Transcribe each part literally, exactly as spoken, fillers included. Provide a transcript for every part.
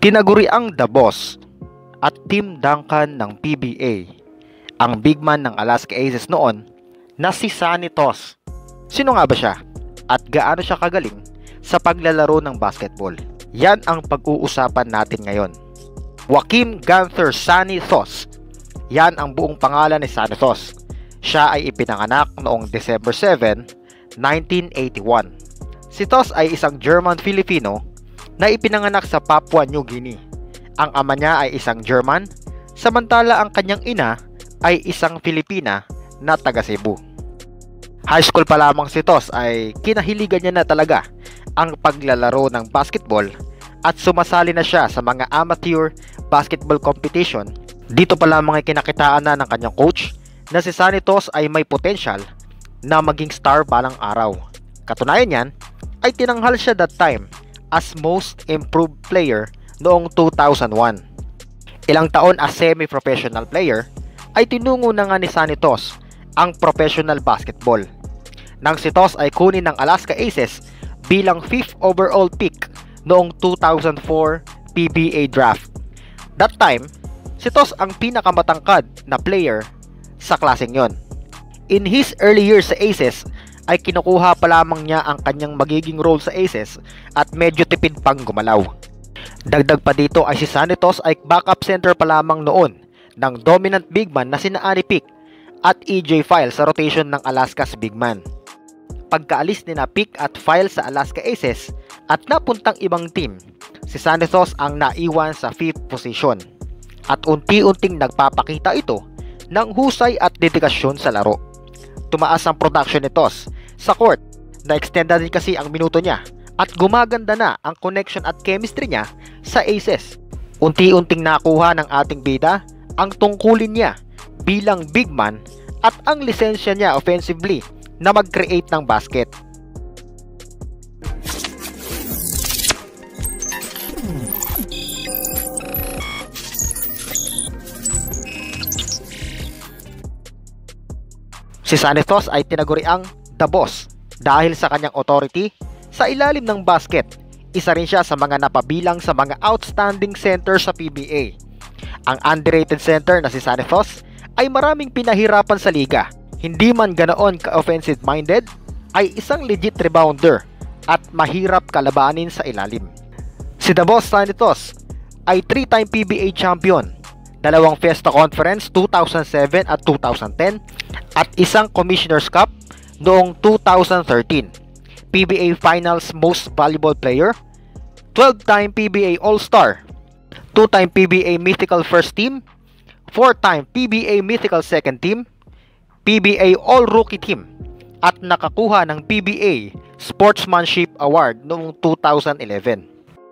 Tinaguriang The Boss at Tim Duncan ng P B A ang big man ng Alaska Aces noon na si Sonny Toss. Sino nga ba siya? At gaano siya kagaling sa paglalaro ng basketball? Yan ang pag-uusapan natin ngayon. Joakim Gunther Sonny Toss. Yan ang buong pangalan ni Sonny Toss. Siya ay ipinanganak noong December seventh, nineteen eighty-one. Si Toss ay isang German-Filipino na ipinanganak sa Papua New Guinea. Ang ama niya ay isang German, samantala ang kanyang ina ay isang Filipina na taga Cebu. High school pa lamang si Toss ay kinahiligan niya na talaga ang paglalaro ng basketball at sumasali na siya sa mga amateur basketball competition. Dito pa lamang ay kinakitaan na ng kanyang coach na si Sonny Toss ay may potential na maging star balang araw. Katunayan niyan ay tinanghal siya that time as most improved player noong two thousand one. Ilang taon as semi-professional player ay tinungo na nga ni Sonny Toss ang professional basketball. Nang si Toss ay kunin ng Alaska Aces bilang fifth overall pick noong two thousand four P B A draft. That time, si Toss ang pinakamatangkad na player sa klaseng yon. In his early years sa Aces, ay kinukuha pa lamang niya ang kanyang magiging role sa Aces at medyo tipid pang gumalaw. Dagdag pa dito ay si Sonny Toss ay backup center pa lamang noon ng dominant big man na sina Ari Pick at E J File sa rotation ng Alaska's big man. Pagkaalis ni na Pick at File sa Alaska Aces at napuntang ibang team, si Sonny Toss ang naiwan sa fifth position at unti-unting nagpapakita ito ng husay at dedikasyon sa laro. Tumaas ang production ni Toss sa court, na-extenda din kasi ang minuto niya at gumaganda na ang connection at chemistry niya sa Aces. Unti-unting nakuha ng ating bida ang tungkulin niya bilang big man at ang lisensya niya offensively na mag-create ng basket. Si Sonny Toss ay tinaguriang The Boss dahil sa kanyang authority sa ilalim ng basket. Isa rin siya sa mga napabilang sa mga outstanding center sa P B A. Ang underrated center na si Sonny Toss ay maraming pinahirapan sa liga. Hindi man ganoon ka-offensive minded, ay isang legit rebounder at mahirap kalabanin sa ilalim. Si The Boss Sonny Toss ay three-time P B A champion, dalawang Fiesta Conference two thousand seven at two thousand ten at isang Commissioner's Cup noong two thousand thirteen. P B A Finals Most Valuable Player, twelve-time P B A All-Star, two-time P B A Mythical First Team, four-time P B A Mythical Second Team, P B A All-Rookie Team, at nakakuha ng P B A Sportsmanship Award noong two thousand eleven.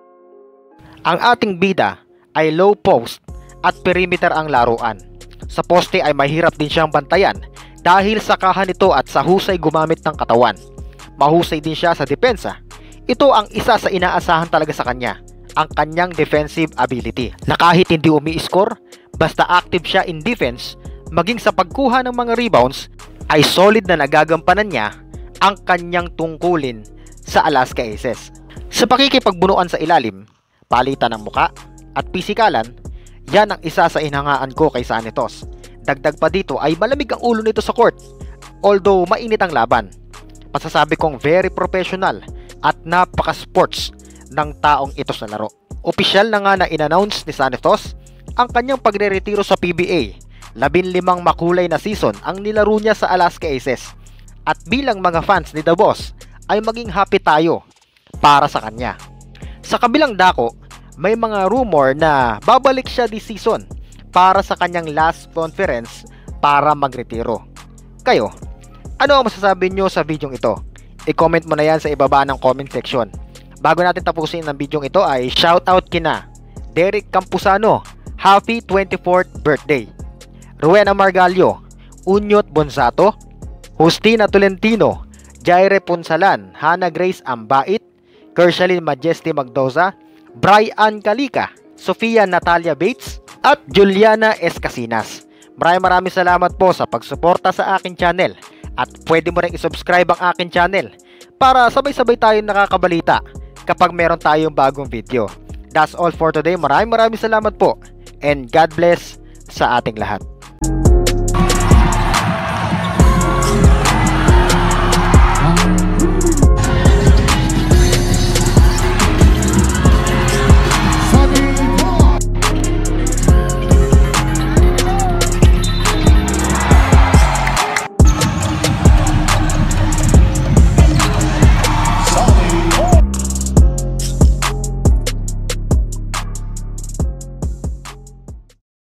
Ang ating bida ay low post at perimeter ang laruan. Sa poste ay mahirap din siyang bantayan dahil sa kahan nito at sa husay gumamit ng katawan. Mahusay din siya sa depensa. Ito ang isa sa inaasahan talaga sa kanya, ang kanyang defensive ability. Na kahit hindi umi-score, basta active siya in defense, maging sa pagkuha ng mga rebounds, ay solid na nagagampanan niya ang kanyang tungkulin sa Alaska Aces. Sa pakikipagbunuan sa ilalim, palitan ng muka at pisikalan, yan ang isa sa inhangaan ko kay Sonny Toss. Dagdag pa dito ay malamig ang ulo nito sa court, although mainit ang laban. Masasabi kong very professional at napaka-sports ng taong ito sa laro. Opisyal na nga na in-announce ni Sonny Toss ang kanyang pagre-retiro sa P B A. labinlimang makulay na season ang nilaro niya sa Alaska Aces. At bilang mga fans ni The Boss ay maging happy tayo para sa kanya. Sa kabilang dako, may mga rumor na babalik siya this season para sa kanyang last conference para magretiro. Kayo, ano ang masasabi nyo sa video ito? I-comment mo na yan sa ibaba ng comment section. Bago natin tapusin ang video ito ay shoutout kina Derek Campuzano, happy twenty-fourth birthday. Rowena Margalio, Unyot Bonzato, Justina Tolentino, Jaire Punsalan, Hannah Grace Ambait, Kershalin Majesty Magdoza, Brian Kalika, Sofia Natalia Bates, at Juliana Escasinas. Maraming maraming salamat po sa pagsuporta sa akin channel at pwede mo rin isubscribe ang akin channel para sabay-sabay tayong nakakabalita kapag meron tayong bagong video. That's all for today. Maraming maraming salamat po and God bless sa ating lahat.